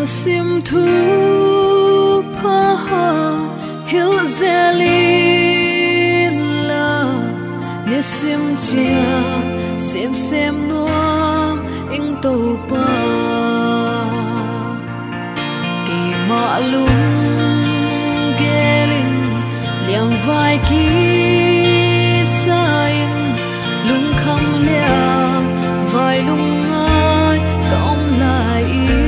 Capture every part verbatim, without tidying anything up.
simthupha hilzelin la Nisim CHIAN SEM NUAM ing toupa Keima lunggel liangvai kisa Lungkham liangvai lungngai ka omlai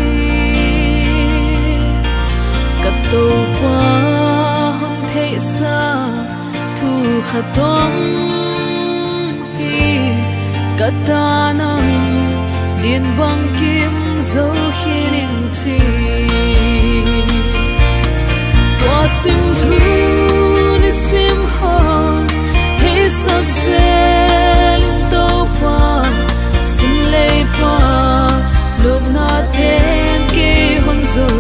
toupa hon theihsak thukhat Kata nang din bangkim zoukhin ti Tua simthu Nisim theihsak zelin toupa Simlei pallut na ten ke hon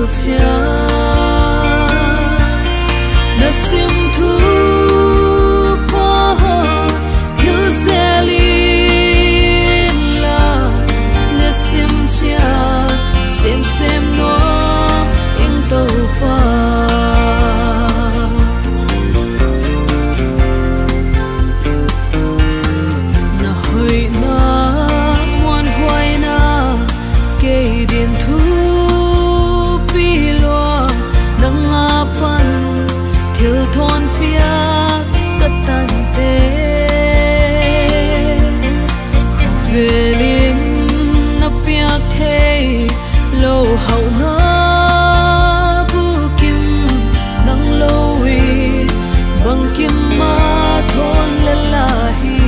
zoukhin simthupha hilzelin la Nisim CHIAN SEM SEM NUAM ing toupa na hoi na muan huai na ke din thu pi lo nang apan Thil thon piak katan te Khavelin na piak thei lo hau nga bukim nang lowi bangkim ma thon lalahi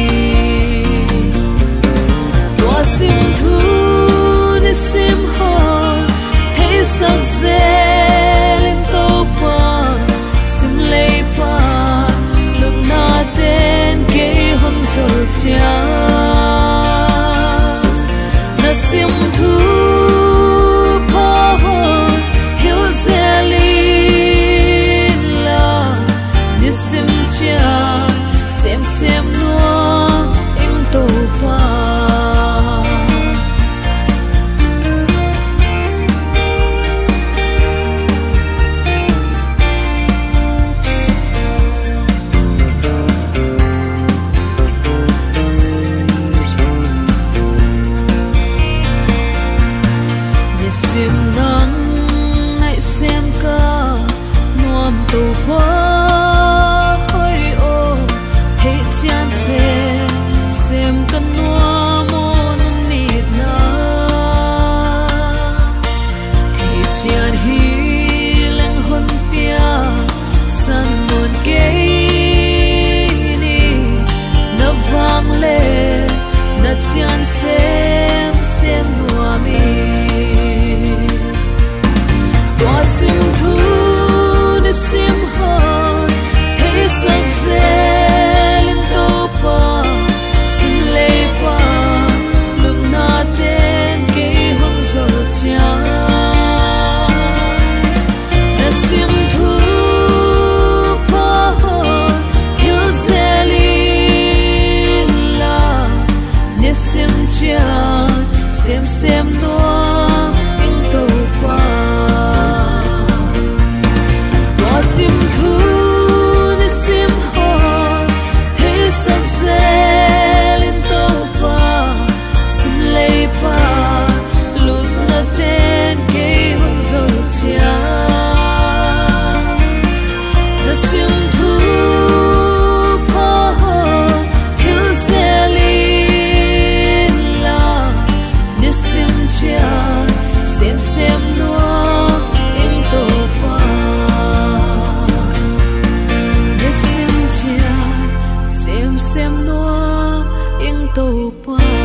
Tua simthu Nisim theihsak zelin toupa Simlei pallut na ten ke hon zoukhin na simthupha hilzelin la Nisim CHIAN SEM SEM NUAM ing toupa Nisim nang nai sem ka nuam toupa hoi o thei CHIAN SEM SEM ka nuam o nun nit na thei CHIAN hi leng hon pia san non ke ni na vang le na CHIAN SEM SEM NUAM Tua simthu Nisim theihsak zelin toupa Simlei pallut na ten ke hon zoukhin na simthupha hilzelin la Nisim CHIAN SEM SEM NUAM ing toupa simthu Nisim theihsak zelin toupa Simlei pallut na ten ke hon zoukhin na simthupha hilzelin la Nisim CHIAN SEM SEM NUAM ing toupa SEM NUAM ing toupa